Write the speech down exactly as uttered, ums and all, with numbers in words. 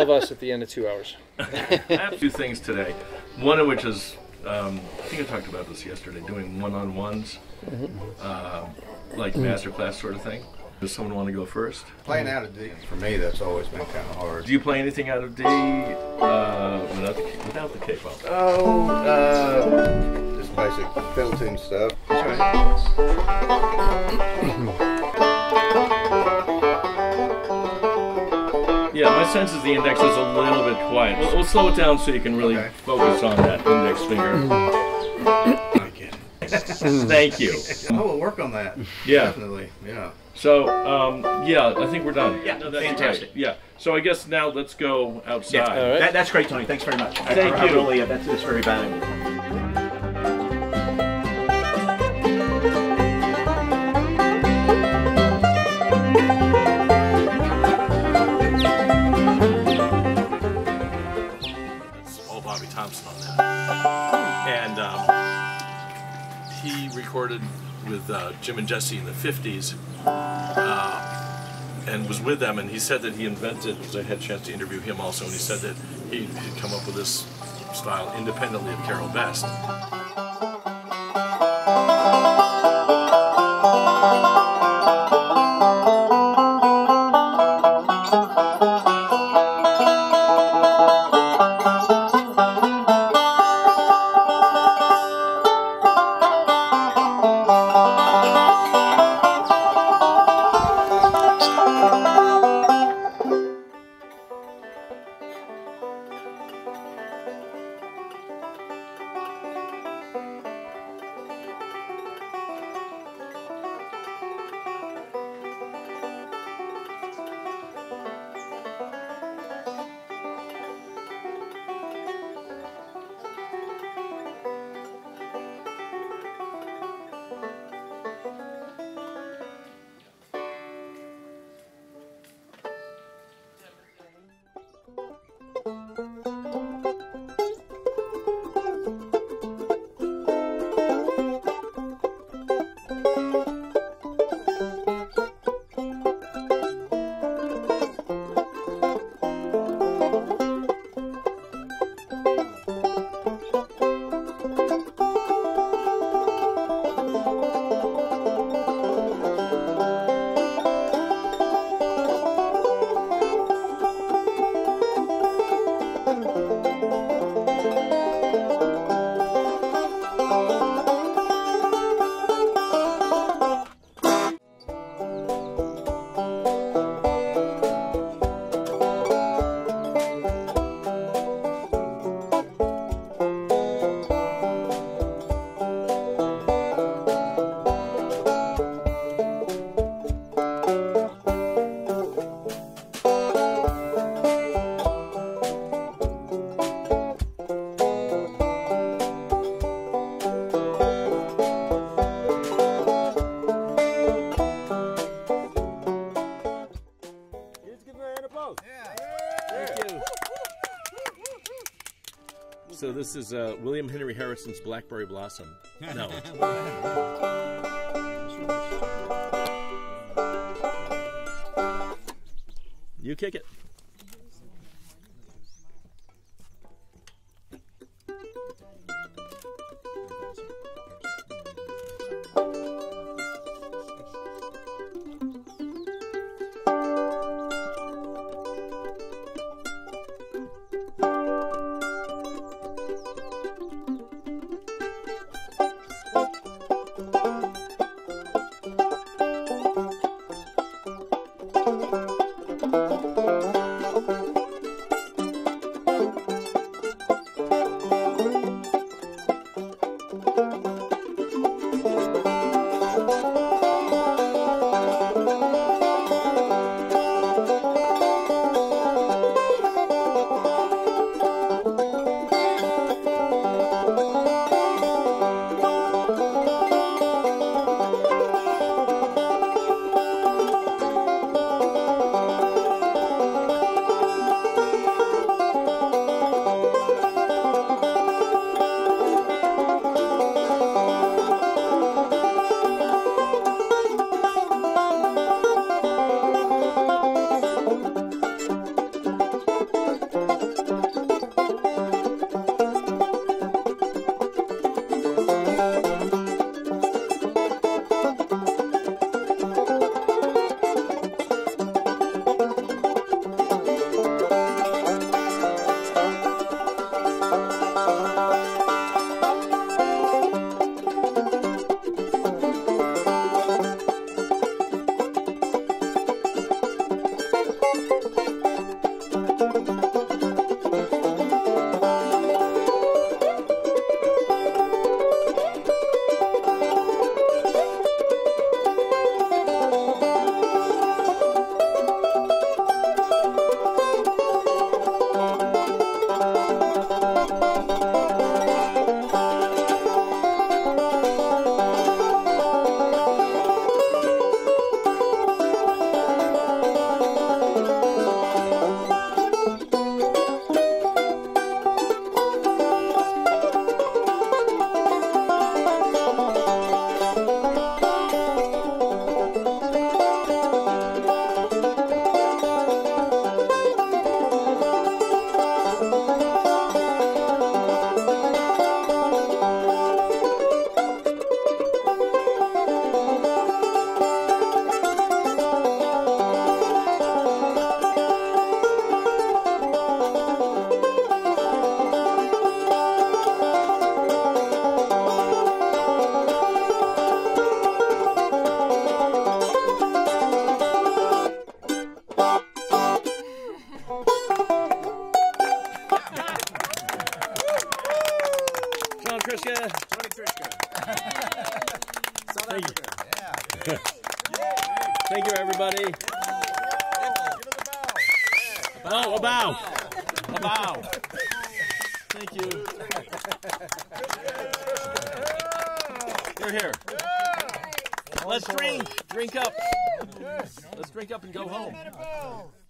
of us at the end of two hours. I have two things today. One of which is, um, I think I talked about this yesterday, doing one-on-ones, mm-hmm. uh, like master class sort of thing. Does someone want to go first? Playing out of D, for me, that's always been kind of hard. Do you play anything out of D uh, without, the, without the K-pop? Oh, uh, just basic fill tune stuff. That's Yeah, my sense is the index is a little bit quiet. We'll, we'll slow it down so you can really okay. focus on that index finger. I get it. Thank you. Oh, we'll work on that. Yeah. Definitely, yeah. So, um, yeah, I think we're done. Yeah, no, that's fantastic. Great. Yeah, so I guess now let's go outside. Yeah, right. that, that's great, Tony. Thanks very much. Thank I, you. I really, uh, that's, that's very valuable. Thompson on that, and um, he recorded with uh, Jim and Jesse in the fifties, uh, and was with them. And he said that he invented, because I had a chance to interview him also, and he said that he had come up with this style independently of Carol Best. So this is uh, William Henry Harrison's Blackberry Blossom. No. You kick it. Thank you. Trischka. Tony Trischka. South Thank Africa. you. Thank you, everybody. Oh, a bow. A bow. Thank you. You're here. Let's drink. Drink up. Let's drink up and go home.